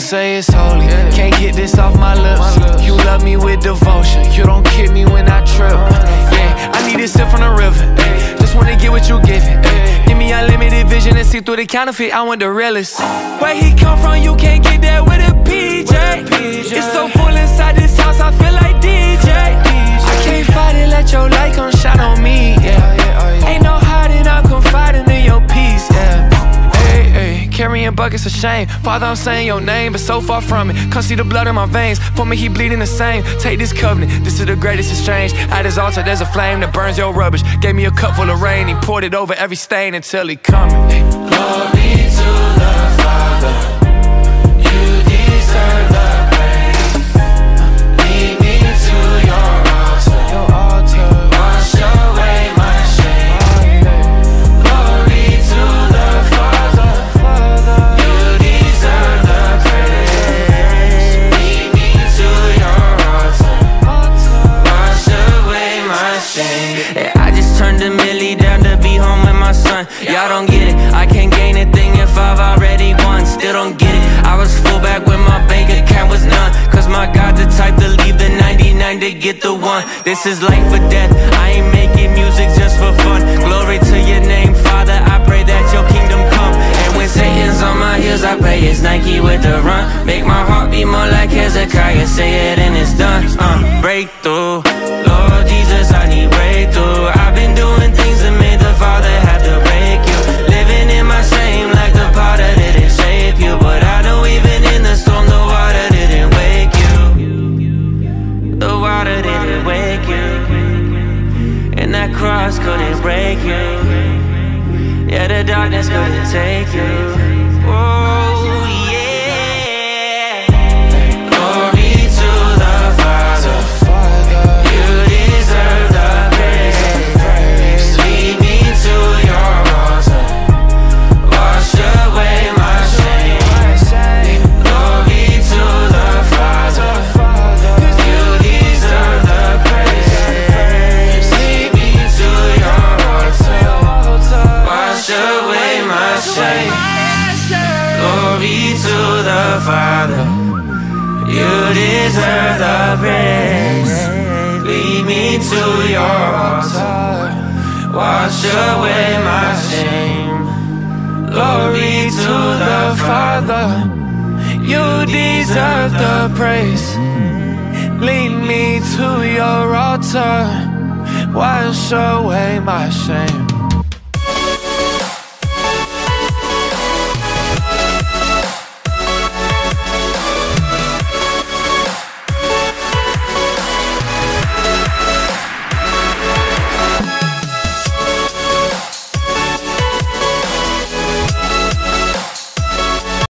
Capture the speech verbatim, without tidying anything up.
say it's holy. Can't get this off my lips. You love me with devotion. You don't kid me when I trip. Yeah, I need a sip from the river. Just wanna get what you giving. Give me unlimited vision and see through the counterfeit. I want the realest. Where he come from, you can't get that with a P J. It's so full inside this house, I feel like D J. I can't fight it, let your light come shine on me. Yeah, ain't no hiding, I'm confiding in your peace. Yeah. Carrying buckets of shame. Father, I'm saying your name, but so far from it. Come see the blood in my veins. For me, he bleeding the same. Take this covenant, this is the greatest exchange. At his altar, there's a flame that burns your rubbish. Gave me a cup full of rain. He poured it over every stain until he coming. Glory to the Father. You deserve the praise. Lead me to your altar. Your altar. Wash away my shame. Glory to the Father. Yeah, I just turned a milli down to be home with my son. Y'all don't get it, I can't gain a thing if I've already won. Still don't get it, I was full back when my bank account was none. Cause my God the type to leave the ninety-nine to get the one. This is life or death, I ain't making music just for fun. Glory to your name, Father, I pray that your kingdom come. And when Satan's on my heels, I pray it's Nike with the run. Make my heart beat more like Hezekiah, say it and it's done. uh, Breakthrough, Lord Jesus, I need breakthrough. I've been doing things that made the Father have to break you. Living in my shame like the potter didn't shape you. But I know even in the storm the water didn't wake you. The water didn't wake you. And that cross couldn't break you. Yeah, the darkness couldn't take you. Oh yeah. Glory to the Father. You deserve the praise. Lead me to your altar. Wash away my shame. Glory to the Father. You deserve the praise. Lead me to your altar. Wash away my shame. Glory to the Father. You deserve the praise. Lead me to your altar. Wash away my shame. Glory to the Father. You deserve the praise. Lead me to your altar. Wash away my shame.